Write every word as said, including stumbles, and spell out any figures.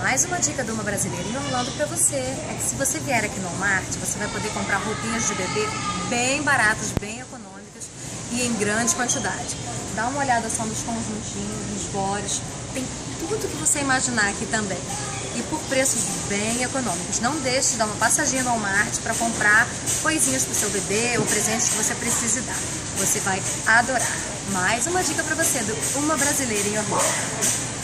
Mais uma dica de uma brasileira em Orlando para você é que se você vier aqui no Walmart, você vai poder comprar roupinhas de bebê bem baratas, bem econômicas e em grande quantidade. Dá uma olhada só nos conjuntinhos, nos bores, tem tudo que você imaginar aqui também. E por preços bem econômicos. Não deixe de dar uma passadinha no Walmart para comprar coisinhas para o seu bebê ou presentes que você precise dar. Você vai adorar. Mais uma dica para você, de uma brasileira em Orlando.